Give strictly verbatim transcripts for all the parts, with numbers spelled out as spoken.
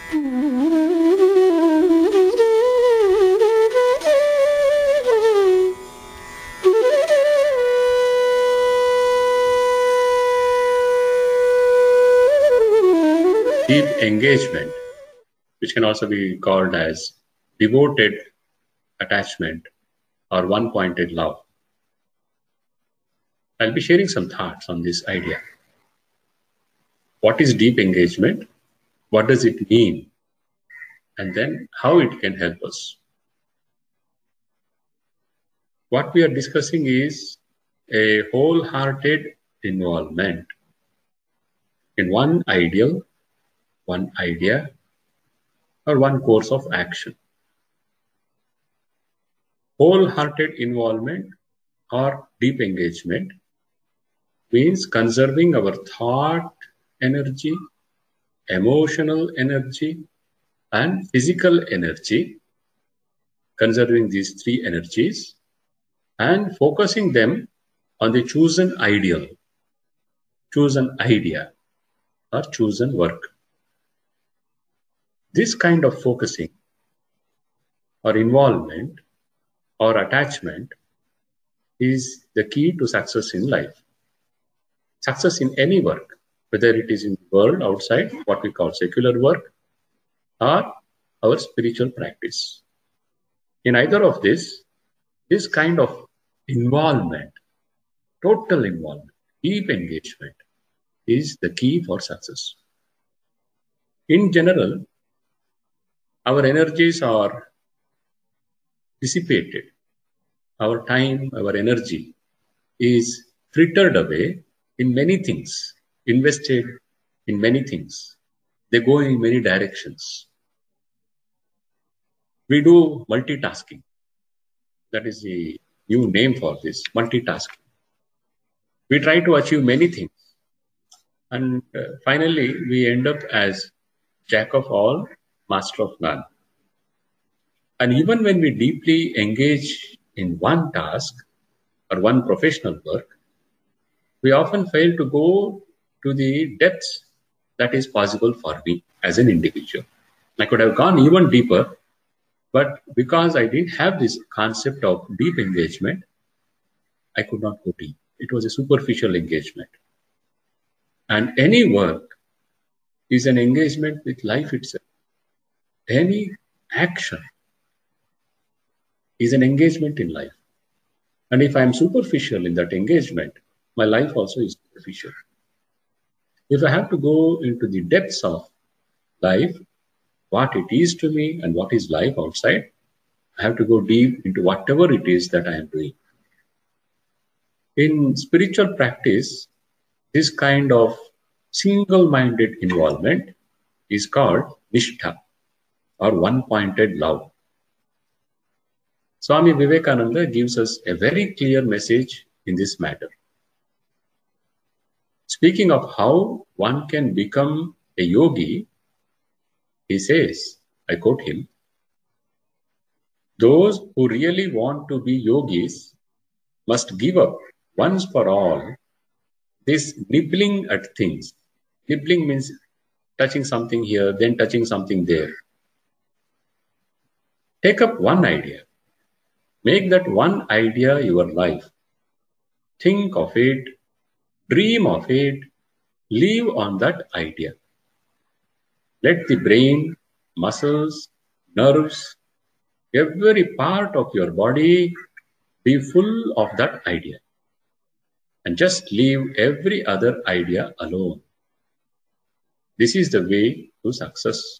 Deep engagement, which can also be called as devoted attachment or one-pointed love. I'll be sharing some thoughts on this idea. What is deep engagement? What does it mean? And then how it can help us. What we are discussing is a wholehearted involvement in one ideal, one idea, or one course of action. Wholehearted involvement or deep engagement means conserving our thought energy, emotional energy, and physical energy, conserving these three energies and focusing them on the chosen ideal, chosen idea, or chosen work. This kind of focusing or involvement or attachment is the key to success in life. Success in any work, whether it is in the world outside, what we call secular work, or our spiritual practice. In either of this, this kind of involvement, total involvement, deep engagement is the key for success. In general, our energies are dissipated. Our time, our energy is frittered away in many things, invested in many things. They go in many directions. We do multitasking. That is the new name for this, multitasking. We try to achieve many things. And uh, finally, we end up as jack of all, master of none. And even when we deeply engage in one task or one professional work, we often fail to go to the depths that is possible for me as an individual. I could have gone even deeper, but because I didn't have this concept of deep engagement, I could not go deep. It was a superficial engagement. And any work is an engagement with life itself. Any action is an engagement in life. And if I'm superficial in that engagement, my life also is superficial. If I have to go into the depths of life, what it is to me and what is life outside, I have to go deep into whatever it is that I am doing. In spiritual practice, this kind of single-minded involvement is called nishtha, or one-pointed love. Swami Vivekananda gives us a very clear message in this matter. Speaking of how one can become a yogi, he says, I quote him, "Those who really want to be yogis must give up once for all this nibbling at things." Nibbling means touching something here, then touching something there. Take up one idea. Make that one idea your life. Think of it, dream of it, live on that idea. Let the brain, muscles, nerves, every part of your body be full of that idea. And just leave every other idea alone. This is the way to success.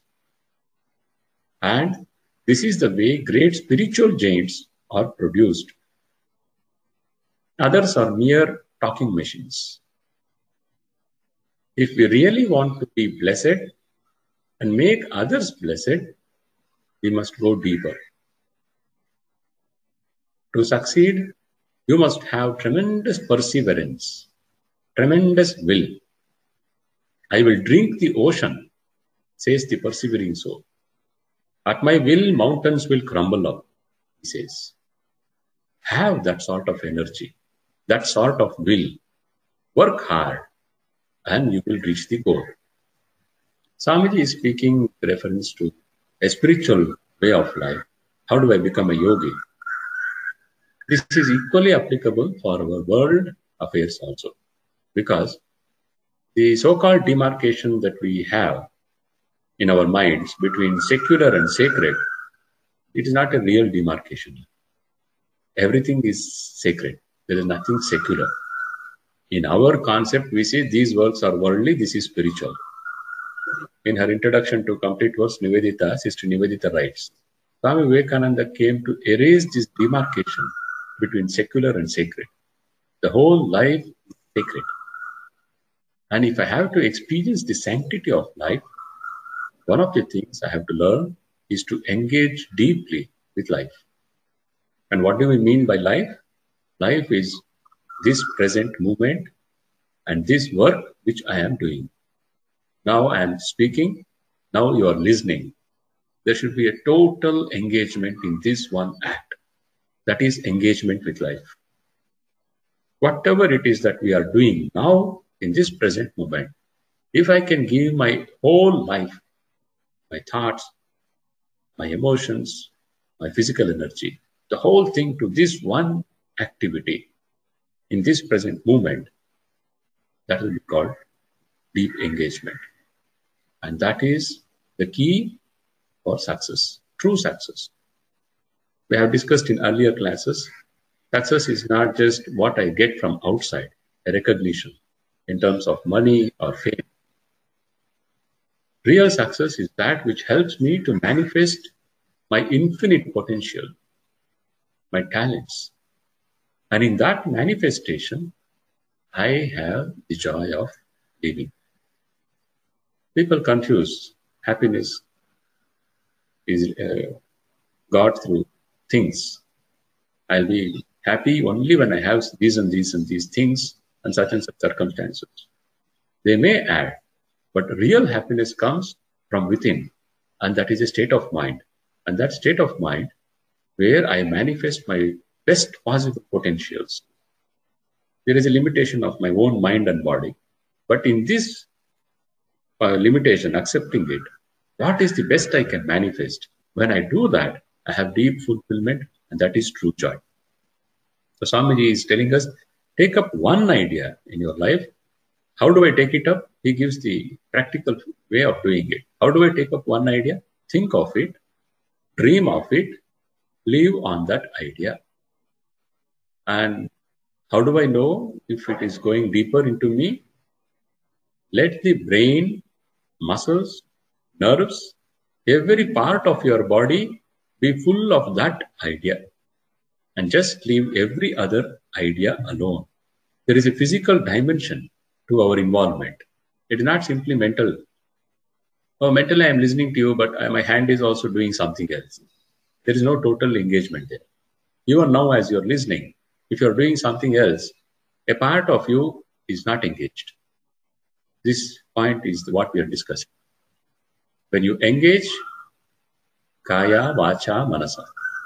And this is the way great spiritual giants are produced. Others are mere talking machines. If we really want to be blessed and make others blessed, we must go deeper. To succeed, you must have tremendous perseverance, tremendous will. I will drink the ocean, says the persevering soul. At my will, mountains will crumble up, he says. Have that sort of energy, that sort of will. Work hard, and you will reach the goal. Swamiji is speaking with reference to a spiritual way of life. How do I become a yogi? This is equally applicable for our world affairs also, because the so-called demarcation that we have in our minds between secular and sacred, it is not a real demarcation. Everything is sacred. There is nothing secular. In our concept, we say these works are worldly, this is spiritual. In her introduction to Complete Works, Nivedita, Sister Nivedita writes, Swami Vivekananda came to erase this demarcation between secular and sacred. The whole life is sacred. And if I have to experience the sanctity of life, one of the things I have to learn is to engage deeply with life. And what do we mean by life? Life is this present moment and this work which I am doing. Now I am speaking, now you are listening. There should be a total engagement in this one act. That is engagement with life. Whatever it is that we are doing now in this present moment, if I can give my whole life, my thoughts, my emotions, my physical energy, the whole thing to this one activity in this present moment, that will be called deep engagement. And that is the key for success, true success. We have discussed in earlier classes, success is not just what I get from outside, a recognition in terms of money or fame. Real success is that which helps me to manifest my infinite potential, my talents. And in that manifestation, I have the joy of living. People confuse happiness is uh, got through things. I'll be happy only when I have these and these and these things and such and such circumstances. They may add, but real happiness comes from within, and that is a state of mind. And that state of mind where I manifest my best possible potentials. There is a limitation of my own mind and body, but in this uh, limitation, accepting it, what is the best I can manifest? When I do that, I have deep fulfillment, and that is true joy. So Swamiji is telling us, take up one idea in your life. How do I take it up? He gives the practical way of doing it. How do I take up one idea? Think of it, dream of it, live on that idea. And how do I know if it is going deeper into me? Let the brain, muscles, nerves, every part of your body be full of that idea. And just leave every other idea alone. There is a physical dimension to our involvement. It is not simply mental. Oh, mentally I am listening to you, but my hand is also doing something else. There is no total engagement there. Even now as you are listening, if you are doing something else, a part of you is not engaged. This point is what we are discussing. When you engage, kaya, vacha, manasa,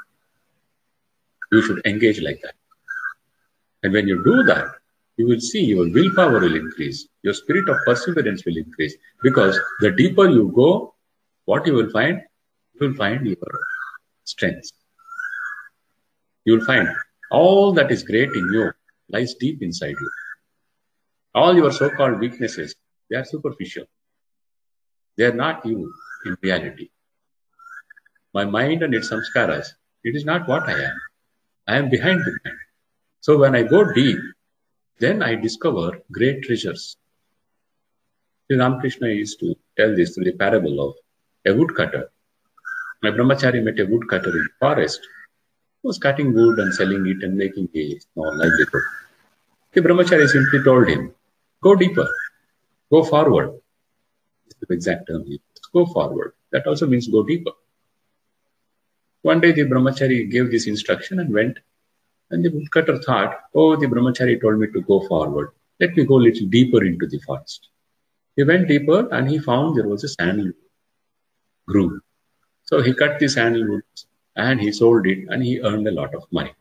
you should engage like that. And when you do that, you will see your willpower will increase. Your spirit of perseverance will increase. Because the deeper you go, what you will find? You will find your strength. You will find all that is great in you lies deep inside you. All your so-called weaknesses, they are superficial. They are not you in reality. My mind and its samskaras, it is not what I am. I am behind the mind. So when I go deep, then I discover great treasures. Sri Ramakrishna used to tell this through the parable of a woodcutter. My brahmachari met a woodcutter in the forest. He was cutting wood and selling it and making a small livelihood. The brahmachari simply told him, go deeper, go forward. This is the exact term he used. Go forward. That also means go deeper. One day the brahmachari gave this instruction and went. And the woodcutter thought, oh, the brahmachari told me to go forward. Let me go a little deeper into the forest. He went deeper and he found there was a sandalwood grove. So he cut the sandalwood and he sold it and he earned a lot of money.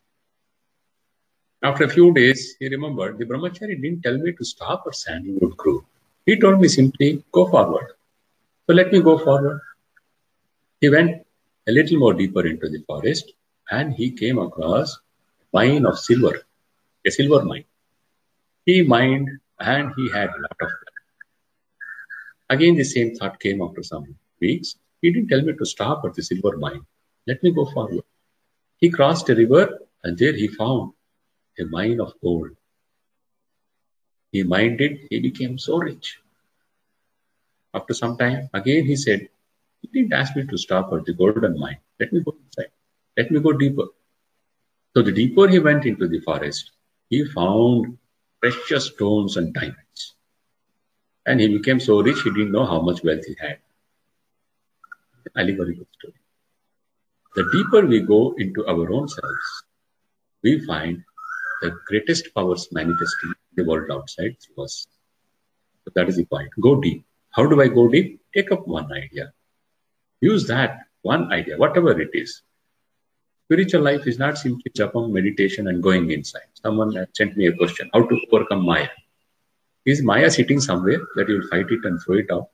After a few days, he remembered the brahmachari didn't tell me to stop at sandalwood grove. He told me simply, go forward. So let me go forward. He went a little more deeper into the forest and he came across a mine of silver, a silver mine. He mined and he had a lot of blood. Again, the same thought came after some weeks. He didn't tell me to stop at the silver mine. Let me go forward. He crossed a river and there he found a mine of gold. He mined it, he became so rich. After some time, again he said, he didn't ask me to stop at the golden mine. Let me go inside. Let me go deeper. So the deeper he went into the forest, he found precious stones and diamonds. And he became so rich, he didn't know how much wealth he had. Allegorical story. The deeper we go into our own selves, we find the greatest powers manifesting in the world outside through us. So that is the point. Go deep. How do I go deep? Take up one idea. Use that one idea, whatever it is. Spiritual life is not simply japam, meditation, and going inside. Someone sent me a question: how to overcome Maya? Is Maya sitting somewhere that you will fight it and throw it out?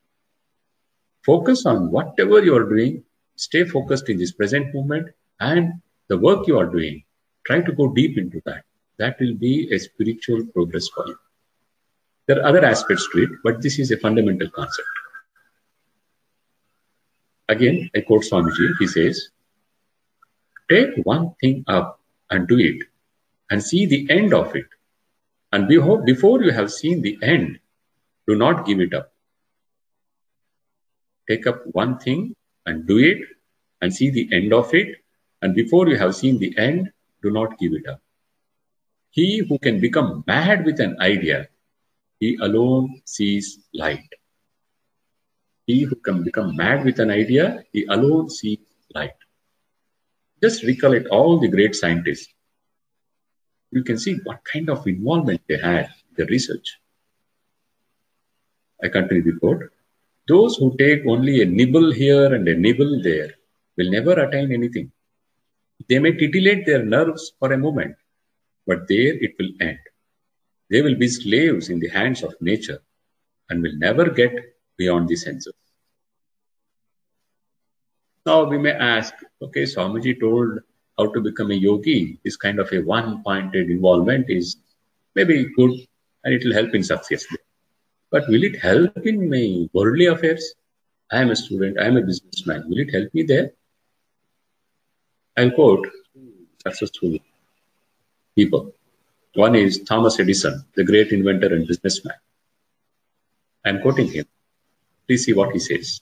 Focus on whatever you are doing. Stay focused in this present moment and the work you are doing. Try to go deep into that. That will be a spiritual progress for you. There are other aspects to it, but this is a fundamental concept. Again, I quote Swamiji. He says, take one thing up and do it and see the end of it. And before you have seen the end, do not give it up. Take up one thing and do it and see the end of it. And before you have seen the end, do not give it up. He who can become mad with an idea, he alone sees light. He who can become mad with an idea, he alone sees light. Just recollect all the great scientists. You can see what kind of involvement they had in the research. I continue the quote. Those who take only a nibble here and a nibble there will never attain anything. They may titillate their nerves for a moment, but there it will end. They will be slaves in the hands of nature and will never get beyond the senses. Now we may ask, okay, Swamiji told how to become a yogi. This kind of a one-pointed involvement is maybe good and it will help in success. But will it help in my worldly affairs? I am a student, I am a businessman. Will it help me there? I'll quote successful people. One is Thomas Edison, the great inventor and businessman. I'm quoting him. Please see what he says.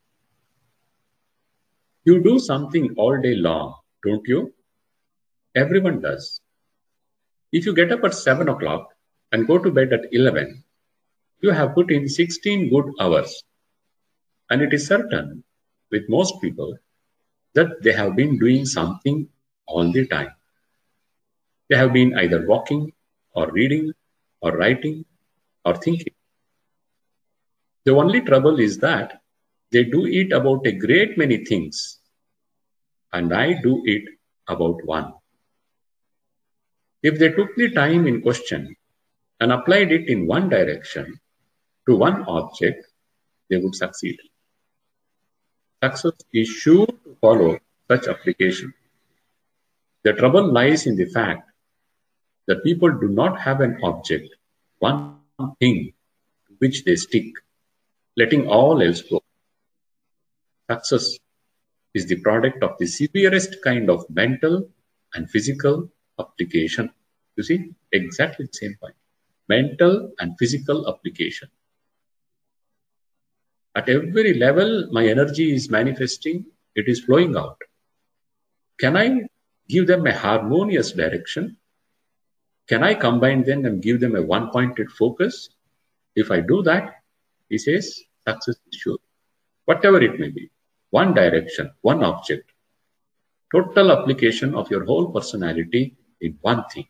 You do something all day long, don't you? Everyone does. If you get up at seven o'clock and go to bed at eleven, you have put in sixteen good hours. And it is certain with most people that they have been doing something all the time. They have been either walking or reading or writing or thinking. The only trouble is that they do it about a great many things, and I do it about one. If they took the time in question and applied it in one direction to one object, they would succeed. Success is sure to follow such application. The trouble lies in the fact that people do not have an object, one thing to which they stick, letting all else go. Success is the product of the severest kind of mental and physical application. You see, exactly the same point. Mental and physical application. At every level, my energy is manifesting, it is flowing out. Can I give them a harmonious direction? Can I combine them and give them a one-pointed focus? If I do that, he says, success is sure. Whatever it may be, one direction, one object, total application of your whole personality in one thing.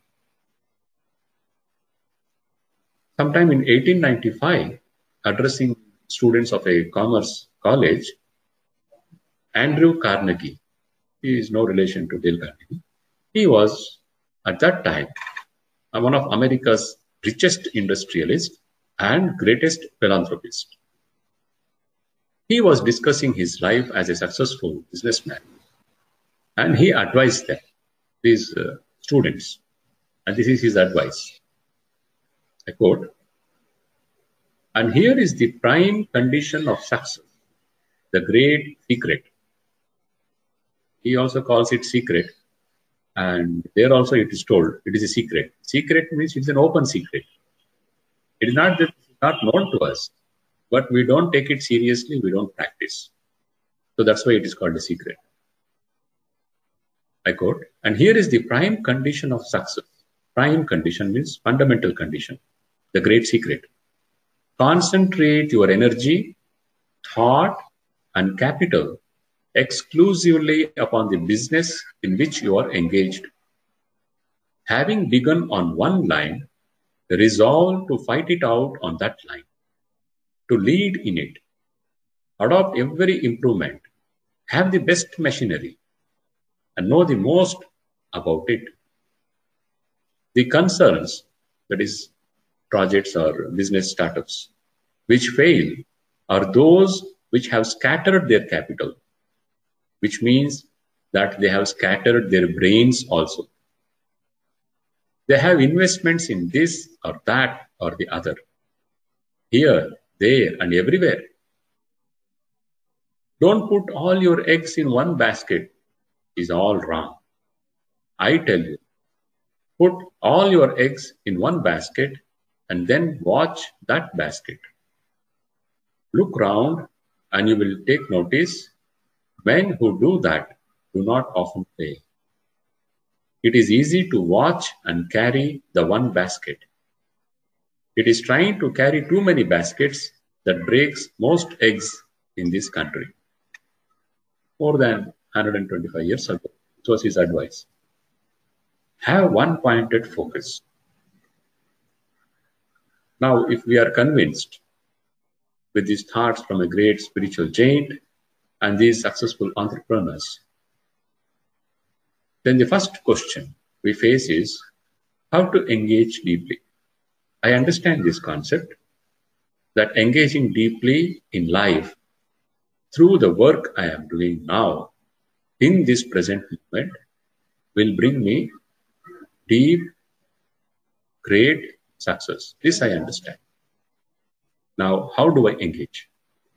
Sometime in eighteen ninety-five, addressing students of a commerce college, Andrew Carnegie, he is no relation to Dale Carnegie, he was at that time one of America's richest industrialists and greatest philanthropist. He was discussing his life as a successful businessman, and he advised them, these uh, students, and this is his advice. I quote, "And here is the prime condition of success, the great secret." He also calls it secret, and there also it is told it is a secret. Secret means it's an open secret. It is not that it's not known to us, but we don't take it seriously, we don't practice. So that's why it is called a secret. I quote, "And here is the prime condition of success." Prime condition means fundamental condition, the great secret. "Concentrate your energy, thought, and capital exclusively upon the business in which you are engaged. Having begun on one line, resolve to fight it out on that line, to lead in it, adopt every improvement, have the best machinery, and know the most about it. The concerns, that is, projects or business startups, which fail are those which have scattered their capital, which means that they have scattered their brains also. They have investments in this or that or the other, here, there, and everywhere. Don't put all your eggs in one basket, is all wrong. I tell you, put all your eggs in one basket and then watch that basket. Look round and you will take notice, men who do that do not often fail. It is easy to watch and carry the one basket. It is trying to carry too many baskets that breaks most eggs in this country." More than one hundred twenty-five years ago, it was his advice. Have one pointed focus. Now, if we are convinced with these thoughts from a great spiritual giant and these successful entrepreneurs, then the first question we face is how to engage deeply. I understand this concept that engaging deeply in life through the work I am doing now in this present moment will bring me deep, great success. This I understand. Now, how do I engage?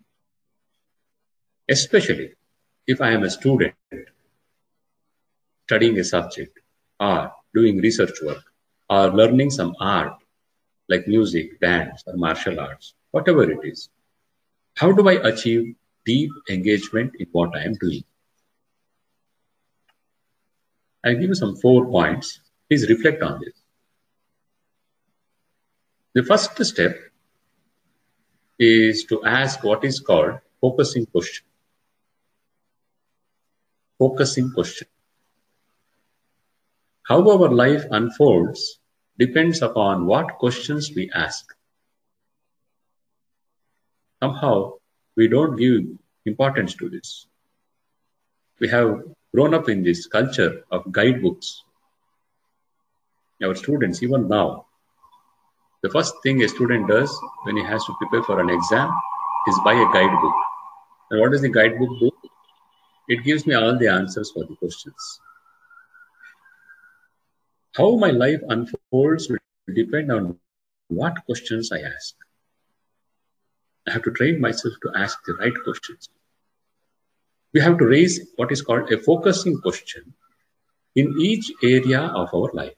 Especially if I am a student studying a subject or doing research work or learning some art like music, dance, or martial arts, whatever it is. How do I achieve deep engagement in what I am doing? I'll give you some four points. Please reflect on this. The first step is to ask what is called focusing question. Focusing question. How our life unfolds depends upon what questions we ask. Somehow, we don't give importance to this. We have grown up in this culture of guidebooks. Our students, even now, the first thing a student does when he has to prepare for an exam is buy a guidebook. And what does the guidebook do? It gives me all the answers for the questions. How my life unfolds will depend on what questions I ask. I have to train myself to ask the right questions. We have to raise what is called a focusing question in each area of our life.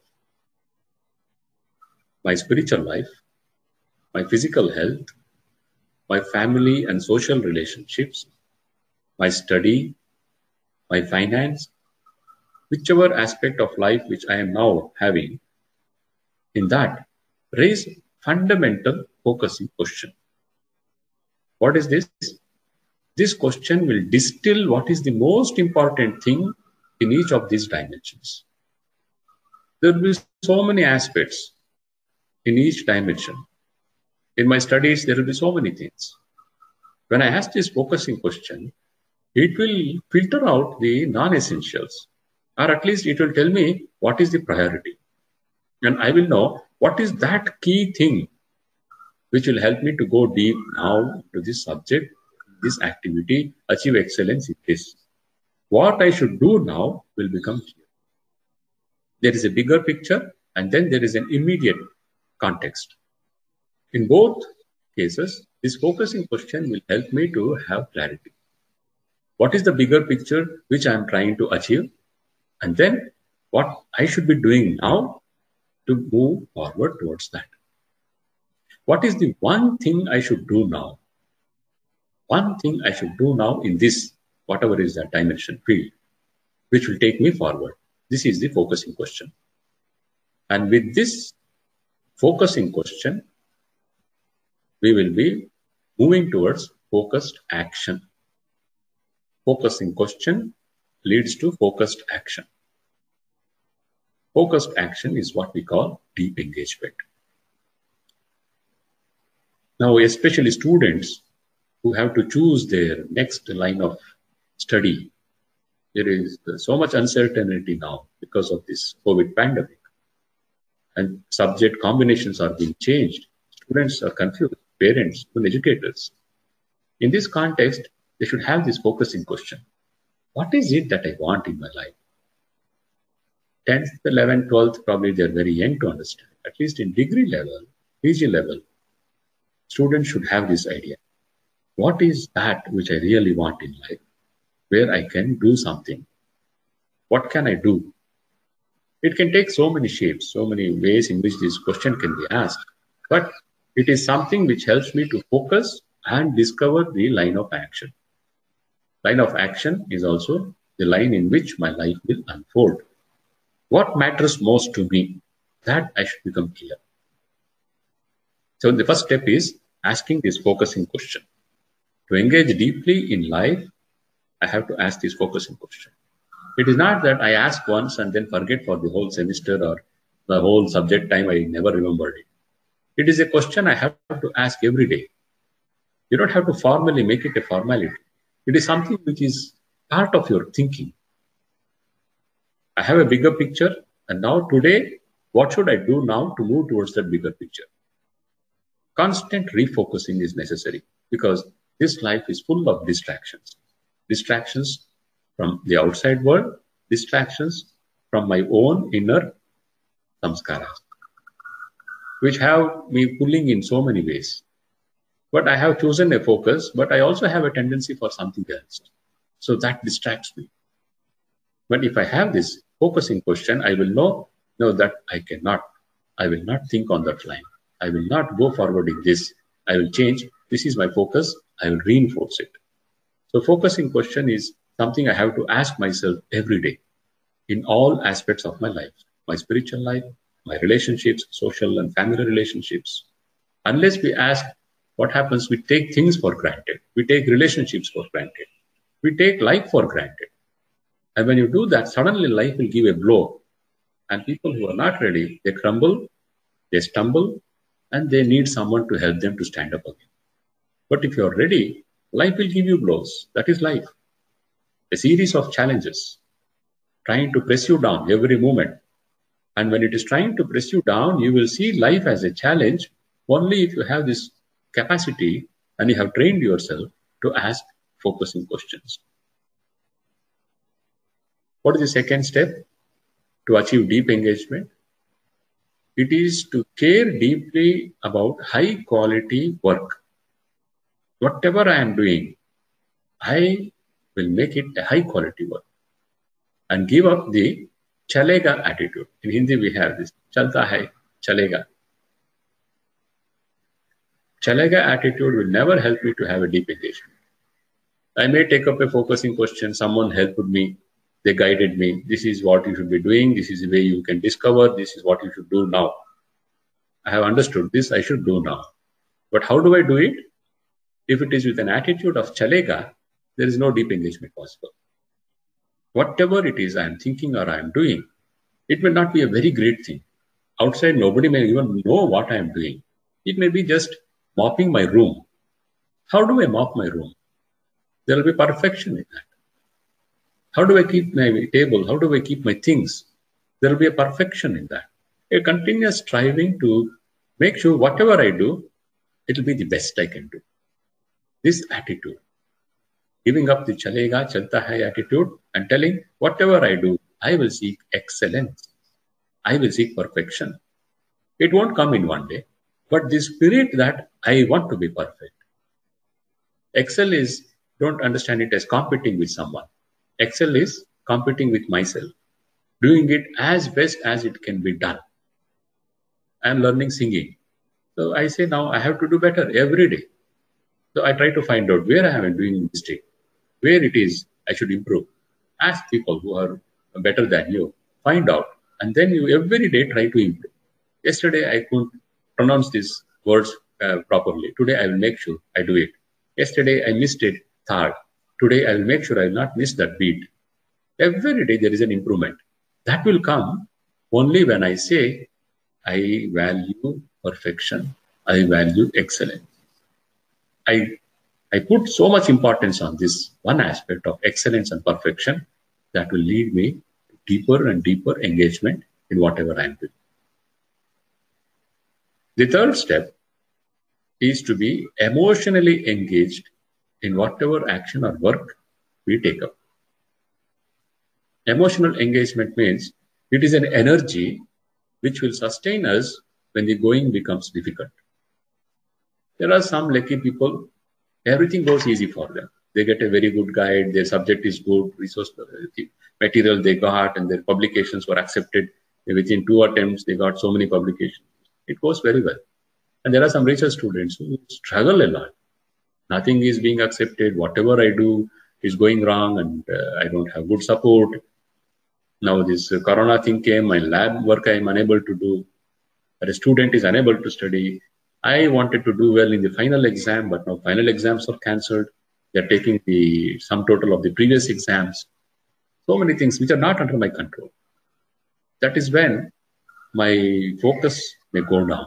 My spiritual life, my physical health, my family and social relationships, my study, my finance, whichever aspect of life which I am now having, in that, raise fundamental focusing question. What is this? This question will distill what is the most important thing in each of these dimensions. There will be so many aspects in each dimension. In my studies, there will be so many things. When I ask this focusing question, it will filter out the non-essentials, or at least it will tell me what is the priority. And I will know what is that key thing which will help me to go deep now to this subject this activity, achieve excellence in this. What I should do now will become clear. There is a bigger picture, and then there is an immediate context. In both cases, this focusing question will help me to have clarity. What is the bigger picture which I am trying to achieve? And then what I should be doing now to move forward towards that. What is the one thing I should do now? One thing I should do now in this, whatever is that dimension field, which will take me forward. This is the focusing question. And with this focusing question, we will be moving towards focused action. Focusing question leads to focused action. Focused action is what we call deep engagement. Now, especially students who have to choose their next line of study, there is so much uncertainty now because of this COVID pandemic. And subject combinations are being changed. Students are confused, parents, even educators. In this context, they should have this focusing question. What is it that I want in my life? tenth, eleventh, twelfth, probably they're very young to understand. At least in degree level, P G level, students should have this idea. What is that which I really want in life? Where I can do something? What can I do? It can take so many shapes, so many ways in which this question can be asked. But it is something which helps me to focus and discover the line of action. Line of action is also the line in which my life will unfold. What matters most to me? That I should become clear. So the first step is asking this focusing question. To engage deeply in life, I have to ask this focusing question. It is not that I ask once and then forget for the whole semester or the whole subject time, I never remembered it. It is a question I have to ask every day. You don't have to formally make it a formality. It is something which is part of your thinking. I have a bigger picture, and now today, what should I do now to move towards that bigger picture? Constant refocusing is necessary because this life is full of distractions. Distractions from the outside world, distractions from my own inner samskaras, which have me pulling in so many ways. But I have chosen a focus, but I also have a tendency for something else. So that distracts me. But if I have this focusing question, I will know, know that I cannot. I will not think on that line. I will not go forward in this. I will change. This is my focus. I will reinforce it. So focusing question is something I have to ask myself every day in all aspects of my life, my spiritual life, my relationships, social and family relationships. Unless we ask, what happens? We take things for granted. We take relationships for granted. We take life for granted. And when you do that, suddenly life will give a blow. And people who are not ready, they crumble, they stumble, and they need someone to help them to stand up again. But if you're ready, life will give you blows. That is life. A series of challenges trying to press you down every moment. And when it is trying to press you down, you will see life as a challenge only if you have this capacity and you have trained yourself to ask focusing questions. What is the second step to achieve deep engagement? It is to care deeply about high quality work. Whatever I am doing, I will make it a high quality work and give up the chalega attitude. In Hindi, we have this chalta hai, chalega. Chalega attitude will never help me to have a deep engagement. I may take up a focusing question. Someone helped me. They guided me. This is what you should be doing. This is the way you can discover. This is what you should do now. I have understood this. I should do now. But how do I do it? If it is with an attitude of chalega, there is no deep engagement possible. Whatever it is I am thinking or I am doing, it may not be a very great thing. Outside, nobody may even know what I am doing. It may be just mopping my room. How do I mop my room? There will be perfection in that. How do I keep my table? How do I keep my things? There will be a perfection in that. A continuous striving to make sure whatever I do, it will be the best I can do. This attitude, giving up the chalega, chalta hai attitude and telling, whatever I do, I will seek excellence. I will seek perfection. It won't come in one day, but the spirit that I want to be perfect. Excel is, don't understand it as competing with someone. Excel is competing with myself, doing it as best as it can be done. I'm learning singing. So I say now I have to do better every day. So I try to find out where I am doing mistake, where it is I should improve. Ask people who are better than you, find out, and then you every day try to improve. Yesterday I couldn't pronounce these words uh, properly. Today I will make sure I do it. Yesterday I missed it third. Today I will make sure I will not miss that beat. Every day there is an improvement. That will come only when I say I value perfection. I value excellence. I, I put so much importance on this one aspect of excellence and perfection that will lead me to deeper and deeper engagement in whatever I am doing. The third step is to be emotionally engaged in whatever action or work we take up. Emotional engagement means it is an energy which will sustain us when the going becomes difficult. There are some lucky people, everything goes easy for them. They get a very good guide, their subject is good, resource material they got, and their publications were accepted. Within two attempts, they got so many publications. It goes very well. And there are some research students who struggle a lot. Nothing is being accepted. Whatever I do is going wrong, and uh, I don't have good support. Now this uh, corona thing came, my lab work I am unable to do. But a student is unable to study. I wanted to do well in the final exam, but now final exams are cancelled. They're taking the sum total of the previous exams. So many things which are not under my control. That is when my focus may go down.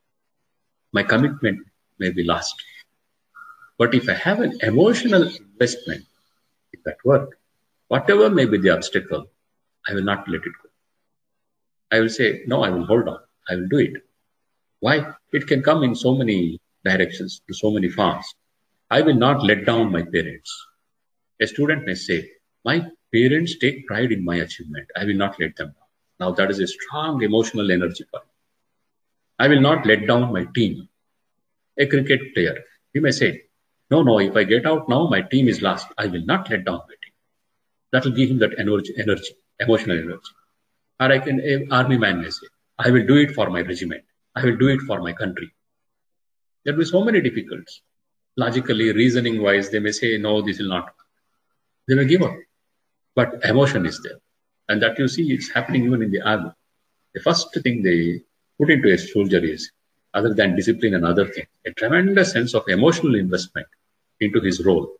My commitment may be lost. But if I have an emotional investment in that work, whatever may be the obstacle, I will not let it go. I will say, no, I will hold on. I will do it. Why? It can come in so many directions, to so many forms. I will not let down my parents. A student may say, my parents take pride in my achievement. I will not let them down. Now that is a strong emotional energy for me. I will not let down my team. A cricket player, he may say, no, no, if I get out now, my team is lost. I will not let down my team. That will give him that energy, energy, emotional energy. Or I can, an army man may say, I will do it for my regiment. I will do it for my country. There will be so many difficulties. Logically, reasoning wise, they may say, no, this will not. They may give up. But emotion is there. And that you see, it's happening even in the army. The first thing they put into a soldier is, other than discipline and other things, a tremendous sense of emotional investment into his role.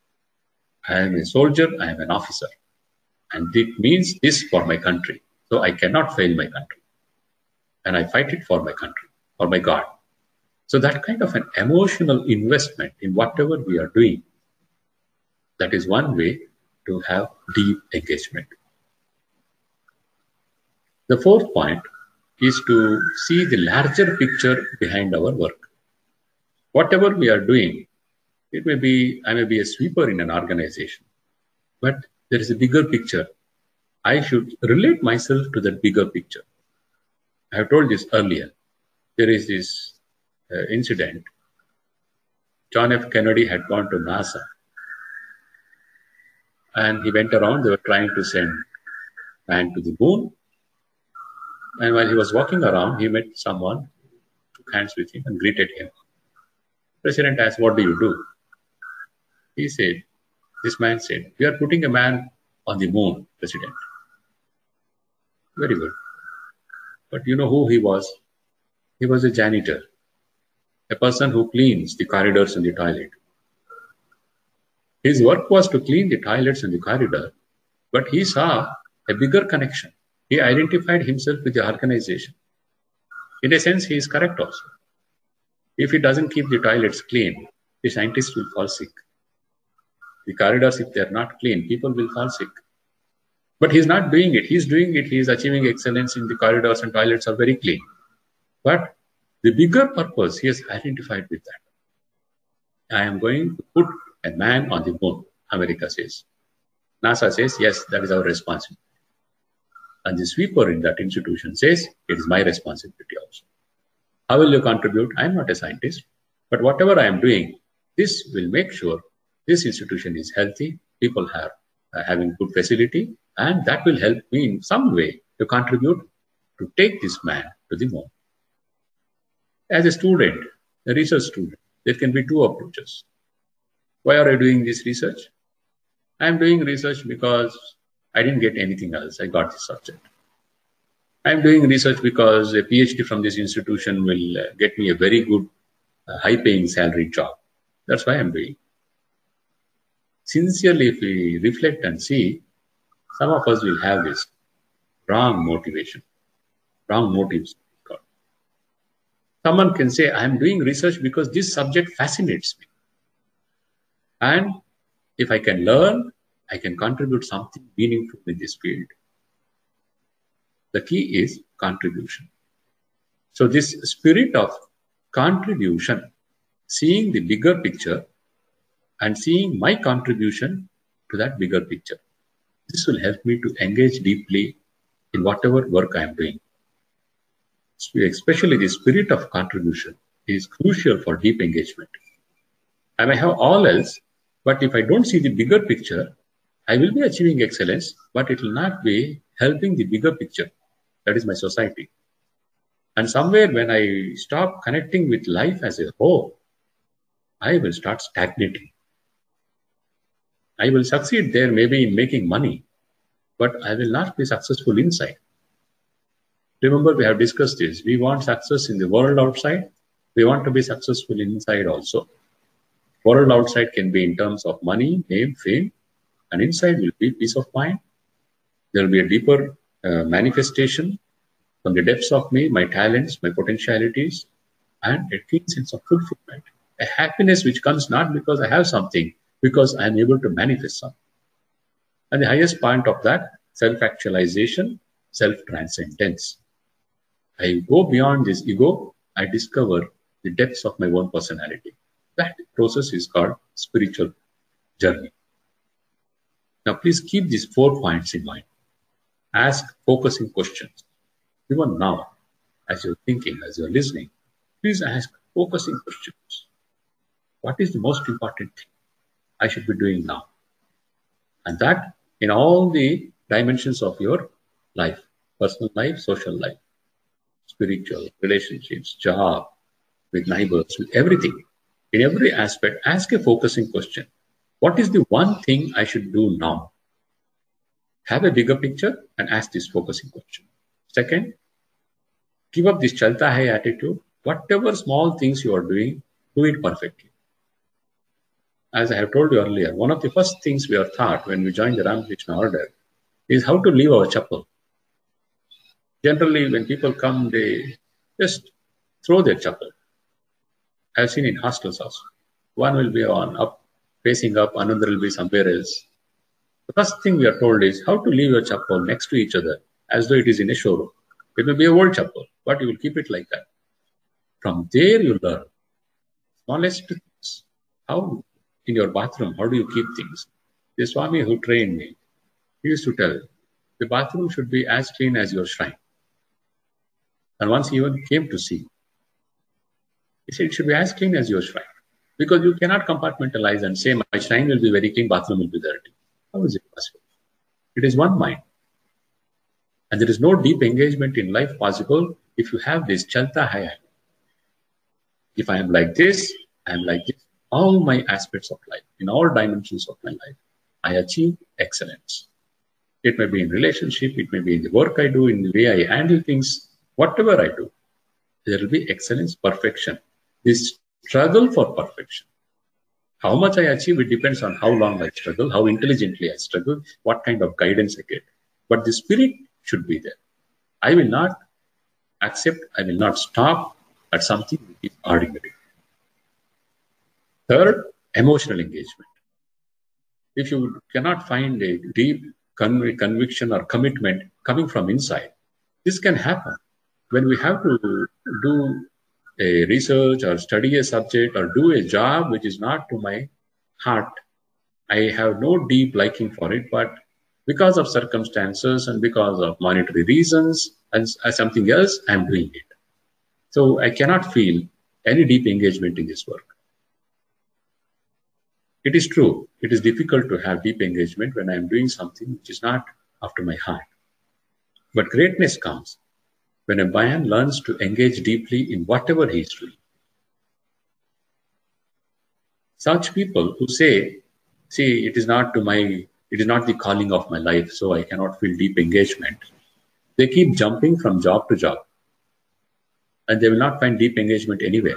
I am a soldier, I am an officer. And it means this for my country. So I cannot fail my country. And I fight it for my country, for my God. So that kind of an emotional investment in whatever we are doing, that is one way to have deep engagement. The fourth point is to see the larger picture behind our work. Whatever we are doing, it may be, I may be a sweeper in an organization, but there is a bigger picture. I should relate myself to that bigger picture. I have told this earlier. There is this uh, incident. John F. Kennedy had gone to NASA, and he went around. They were trying to send man to the moon. And while he was walking around, he met someone, shook hands with him and greeted him. The president asked, what do you do? He said, this man said, we are putting a man on the moon, President. Very good. But you know who he was? He was a janitor, a person who cleans the corridors and the toilet. His work was to clean the toilets and the corridor, but he saw a bigger connection. He identified himself with the organization. In a sense, he is correct also. If he doesn't keep the toilets clean, the scientists will fall sick. The corridors, if they are not clean, people will fall sick. But he's not doing it. He's doing it. He's achieving excellence in the corridors and toilets are very clean. But the bigger purpose, he has identified with that. I am going to put a man on the moon. America says. NASA says, yes, that is our responsibility. And the sweeper in that institution says, it is my responsibility also. How will you contribute? I am not a scientist, but whatever I am doing, this will make sure this institution is healthy, people have uh, having good facility, and that will help me in some way to contribute to take this man to the moon. As a student, a research student, there can be two approaches. Why are I doing this research? I am doing research because I didn't get anything else. I got this subject. I am doing research because a PhD from this institution will uh, get me a very good, uh, high-paying salary job. That's why I'm doing. Sincerely, if we reflect and see, some of us will have this wrong motivation, wrong motives. Someone can say, I'm doing research because this subject fascinates me. And if I can learn, I can contribute something meaningful in this field. The key is contribution. So this spirit of contribution, seeing the bigger picture and seeing my contribution to that bigger picture, this will help me to engage deeply in whatever work I am doing. Especially the spirit of contribution is crucial for deep engagement. I may have all else, but if I don't see the bigger picture, I will be achieving excellence, but it will not be helping the bigger picture. That is my society. And somewhere when I stop connecting with life as a whole, I will start stagnating. I will succeed there maybe in making money, but I will not be successful inside. Remember, we have discussed this. We want success in the world outside. We want to be successful inside also. World outside can be in terms of money, name, fame, and inside will be peace of mind. There will be a deeper uh, manifestation from the depths of me, my talents, my potentialities, and a keen sense of fulfillment. A happiness which comes not because I have something, because I am able to manifest something. And the highest point of that, self-actualization, self-transcendence. I go beyond this ego, I discover the depths of my own personality. That process is called spiritual journey. Now, please keep these four points in mind. Ask focusing questions. Even now, as you're thinking, as you're listening, please ask focusing questions. What is the most important thing I should be doing now? And that in all the dimensions of your life, personal life, social life, spiritual, relationships, job, with neighbors, with everything. In every aspect, ask a focusing question. What is the one thing I should do now? Have a bigger picture and ask this focusing question. Second, give up this chalta hai attitude. Whatever small things you are doing, do it perfectly. As I have told you earlier, one of the first things we are taught when we join the Ramakrishna order is how to leave our chappal. Generally, when people come, they just throw their chappal. I've seen in hostels also. One will be on up, facing up, another will be somewhere else. The first thing we are told is how to leave your chappal next to each other, as though it is in a showroom. It may be a old chappal, but you will keep it like that. From there, you learn smallest things. How in your bathroom, how do you keep things? The Swami who trained me, he used to tell, the bathroom should be as clean as your shrine. And once he even came to see, he said it should be as clean as your shrine. Because you cannot compartmentalize and say, my shrine will be very clean, bathroom will be dirty. How is it possible? It is one mind. And there is no deep engagement in life possible if you have this chalta hai. If I am like this, I am like this. All my aspects of life, in all dimensions of my life, I achieve excellence. It may be in relationship, it may be in the work I do, in the way I handle things, whatever I do, there will be excellence, perfection. This struggle for perfection. How much I achieve, it depends on how long I struggle, how intelligently I struggle, what kind of guidance I get. But the spirit should be there. I will not accept, I will not stop at something which is ordinary. Third, emotional engagement. If you cannot find a deep conv- conviction or commitment coming from inside, this can happen. When we have to do a research or study a subject or do a job which is not to my heart, I have no deep liking for it, but because of circumstances and because of monetary reasons and something else, I'm doing it. So I cannot feel any deep engagement in this work. It is true, it is difficult to have deep engagement when I'm doing something which is not after my heart. But greatness comes when a man learns to engage deeply in whatever he is doing. Such people who say, see, it is not to my, it is not the calling of my life, so I cannot feel deep engagement. They keep jumping from job to job, and they will not find deep engagement anywhere.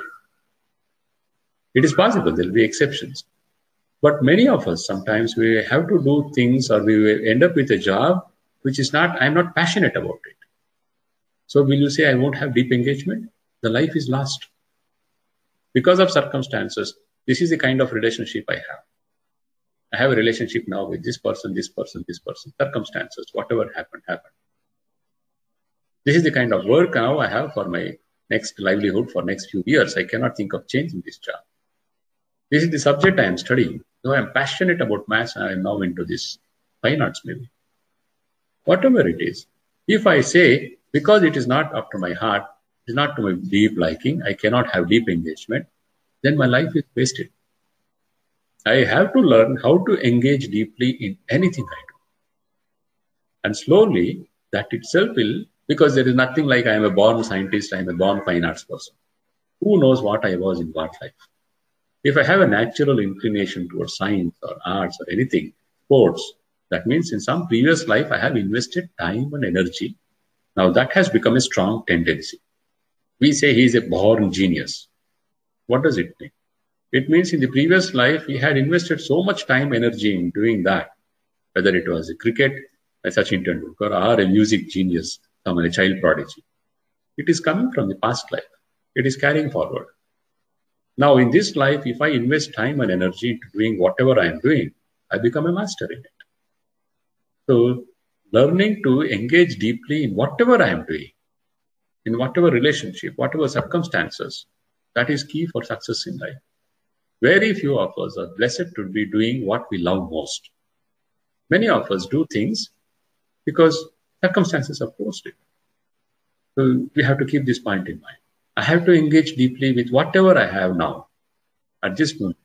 It is possible, there will be exceptions. But many of us, sometimes we have to do things or we will end up with a job which is not, I'm not passionate about it. So will you say I won't have deep engagement? The life is lost. Because of circumstances, this is the kind of relationship I have. I have a relationship now with this person, this person, this person, circumstances, whatever happened, happened. This is the kind of work now I have for my next livelihood for next few years. I cannot think of changing this job. This is the subject I am studying. Though I am passionate about maths, I am now into this fine arts maybe. Whatever it is, if I say, because it is not up to my heart, it is not to my deep liking, I cannot have deep engagement, then my life is wasted. I have to learn how to engage deeply in anything I do. And slowly, that itself will, because there is nothing like I am a born scientist, I am a born fine arts person. Who knows what I was in what life? If I have a natural inclination towards science or arts or anything, sports, that means in some previous life I have invested time and energy. Now that has become a strong tendency. We say he is a born genius. What does it mean? It means in the previous life he had invested so much time, energy in doing that, whether it was a cricket, a Sachin Tendulkar, or a music genius, someone a child prodigy. It is coming from the past life. It is carrying forward. Now, in this life, if I invest time and energy into doing whatever I am doing, I become a master in it. So, learning to engage deeply in whatever I am doing, in whatever relationship, whatever circumstances, that is key for success in life. Very few of us are blessed to be doing what we love most. Many of us do things because circumstances have forced it. So, we have to keep this point in mind. I have to engage deeply with whatever I have now at this moment.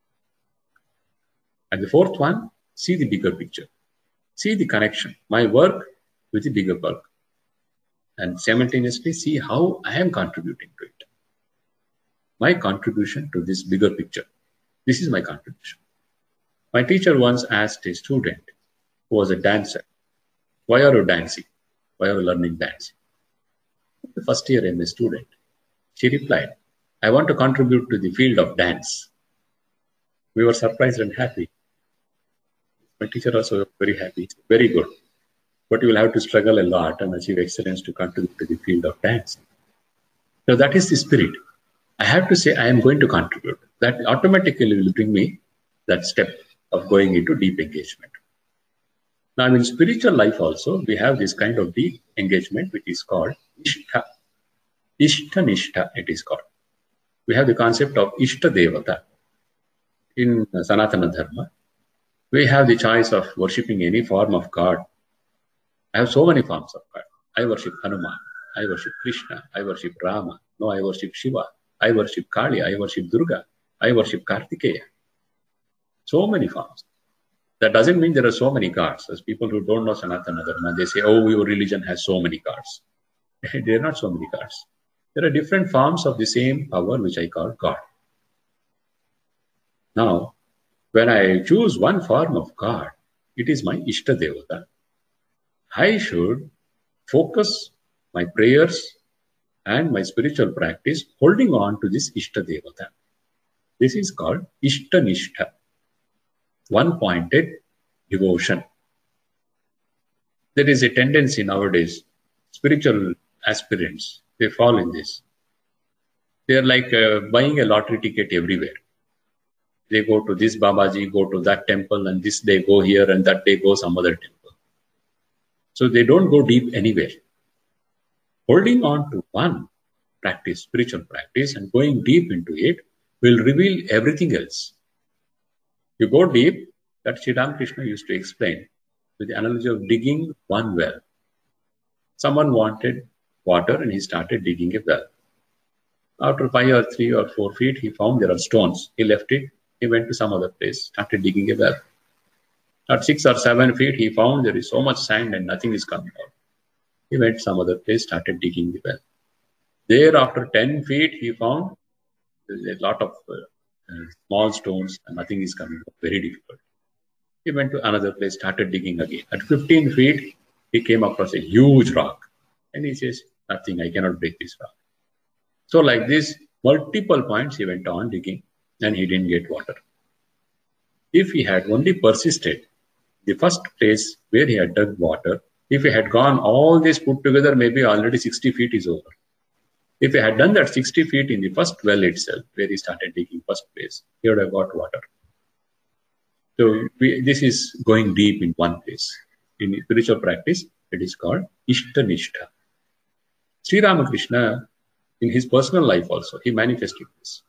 And the fourth one, see the bigger picture. See the connection, my work with the bigger work. And simultaneously see how I am contributing to it. My contribution to this bigger picture. This is my contribution. My teacher once asked a student who was a dancer, why are you dancing? Why are you learning dancing? The first year M A student. She replied, I want to contribute to the field of dance. We were surprised and happy. My teacher also was very happy, very good. But you will have to struggle a lot and achieve excellence to contribute to the field of dance. So that is the spirit. I have to say I am going to contribute. That automatically will bring me that step of going into deep engagement. Now in spiritual life also, we have this kind of deep engagement which is called Ishtha. Ishta-nishtha, it is called. We have the concept of Ishta Devata. In Sanatana Dharma, we have the choice of worshipping any form of God. I have so many forms of God. I worship Hanuman. I worship Krishna. I worship Rama. No, I worship Shiva. I worship Kali. I worship Durga. I worship Kartikeya. So many forms. That doesn't mean there are so many gods. As people who don't know Sanatana Dharma, they say, oh, your religion has so many gods. There are not so many gods. There are different forms of the same power, which I call God. Now, when I choose one form of God, it is my Ishta Devata. I should focus my prayers and my spiritual practice holding on to this Ishta Devata. This is called Ishta Nishtha, one-pointed devotion. There is a tendency nowadays, spiritual aspirants, they fall in this. They are like uh, buying a lottery ticket everywhere. They go to this Babaji, go to that temple, and this day go here, and that day go some other temple. So they don't go deep anywhere. Holding on to one practice, spiritual practice, and going deep into it will reveal everything else. You go deep, that Sri Ramakrishna used to explain with the analogy of digging one well. Someone wanted water and he started digging a well. After five or three or four feet, he found there are stones. He left it. He went to some other place, started digging a well. At six or seven feet, he found there is so much sand and nothing is coming out. He went to some other place, started digging the well. There, after ten feet, he found there is a lot of uh, uh, small stones and nothing is coming out. Very difficult. He went to another place, started digging again. At fifteen feet, he came across a huge rock. And he says, nothing, I cannot break this rock. So like this, multiple points he went on digging and he didn't get water. If he had only persisted, the first place where he had dug water, if he had gone all this put together, maybe already sixty feet is over. If he had done that sixty feet in the first well itself, where he started digging first place, he would have got water. So we, this is going deep in one place. In spiritual practice, it is called Ishtanishtha. Sri Ramakrishna, in his personal life also, he manifested this.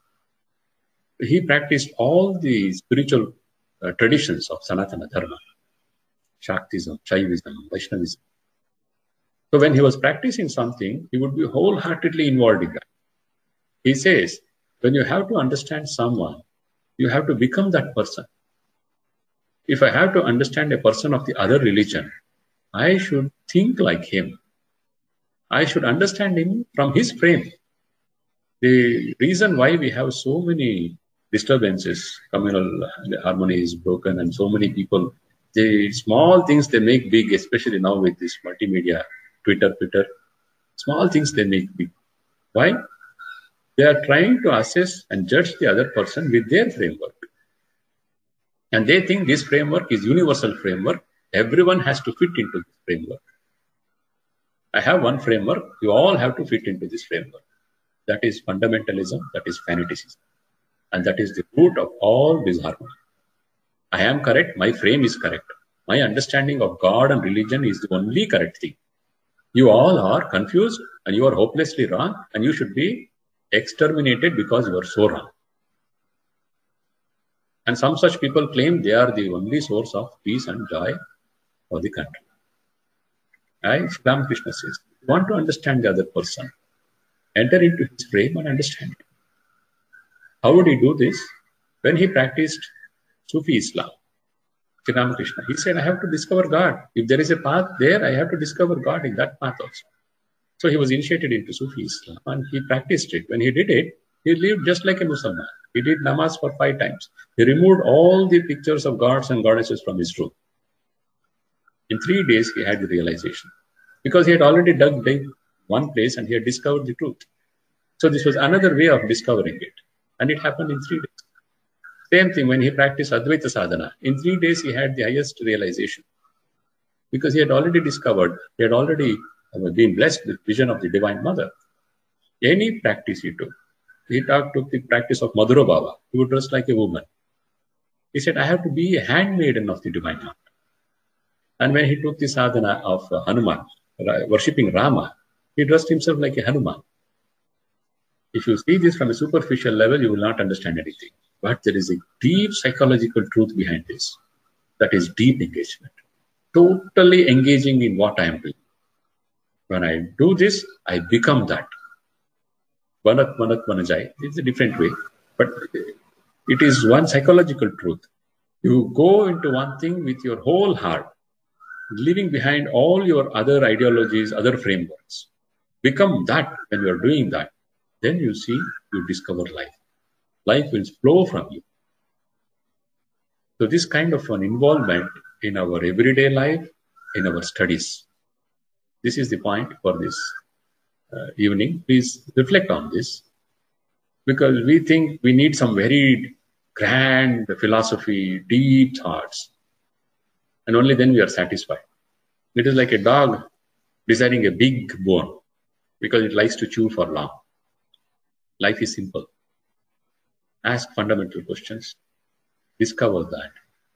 He practiced all the spiritual uh, traditions of Sanatana Dharma, Shaktism, Shaivism, Vaishnavism. So when he was practicing something, he would be wholeheartedly involved in that. He says, when you have to understand someone, you have to become that person. If I have to understand a person of the other religion, I should think like him. I should understand him from his frame. The reason why we have so many disturbances, communal harmony is broken, and so many people, the small things they make big, especially now with this multimedia, Twitter, Twitter, small things they make big. Why? They are trying to assess and judge the other person with their framework. And they think this framework is universal framework. Everyone has to fit into this framework. I have one framework. You all have to fit into this framework. That is fundamentalism. That is fanaticism. And that is the root of all disharmony. I am correct. My frame is correct. My understanding of God and religion is the only correct thing. You all are confused and you are hopelessly wrong, and you should be exterminated because you are so wrong. And some such people claim they are the only source of peace and joy for the country. I, Ramakrishna says, if you want to understand the other person, enter into his frame and understand him. How would he do this? When he practiced Sufi Islam, Sri Ramakrishna, he said, I have to discover God. If there is a path there, I have to discover God in that path also. So he was initiated into Sufi Islam and he practiced it. When he did it, he lived just like a Muslim. He did namaz for five times. He removed all the pictures of gods and goddesses from his room. In three days, he had the realization. Because he had already dug deep one place and he had discovered the truth. So this was another way of discovering it. And it happened in three days. Same thing when he practiced Advaita Sadhana. In three days, he had the highest realization. Because he had already discovered, he had already been blessed with vision of the Divine Mother. Any practice he took, he talked, took the practice of Madhura Baba. He would dress like a woman. He said, I have to be a handmaiden of the Divine Mother. And when he took the sadhana of uh, Hanuman, worshipping Rama, he dressed himself like a Hanuman. If you see this from a superficial level, you will not understand anything. But there is a deep psychological truth behind this. That is deep engagement. Totally engaging in what I am doing. When I do this, I become that. Vanat Vanat Vanajai. It's a different way. But it is one psychological truth. You go into one thing with your whole heart, leaving behind all your other ideologies, other frameworks. Become that when you are doing that. Then you see, you discover life. Life will flow from you. So this kind of an involvement in our everyday life, in our studies. This is the point for this uh, evening. Please reflect on this. Because we think we need some very grand philosophy, deep thoughts. And only then we are satisfied. It is like a dog desiring a big bone because it likes to chew for long. Life is simple. Ask fundamental questions. Discover that.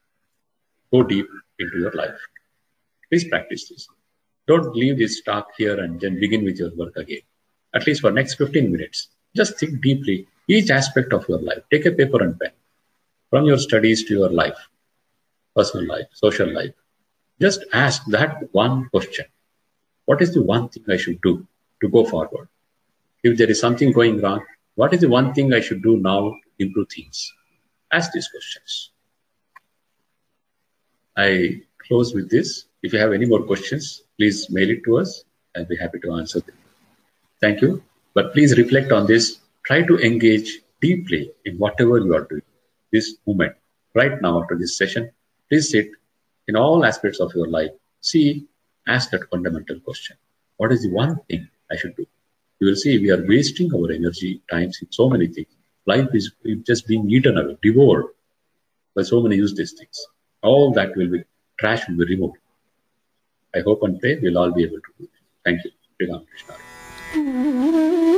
Go deep into your life. Please practice this. Don't leave this talk here and then begin with your work again. At least for next fifteen minutes. Just think deeply. Each aspect of your life. Take a paper and pen. From your studies to your life. personal life, social life. Just ask that one question. What is the one thing I should do to go forward? If there is something going wrong, what is the one thing I should do now to improve things? Ask these questions. I close with this. If you have any more questions, please mail it to us. I'll be happy to answer them. Thank you. But please reflect on this. Try to engage deeply in whatever you are doing. This moment, right now after this session, please sit in all aspects of your life. See, ask that fundamental question. What is the one thing I should do? You will see we are wasting our energy, times in so many things. Life is just being eaten away, devoured by so many useless things. All that will be, trash will be removed. I hope and pray we'll all be able to do it. Thank you. Sri Ramakrishna.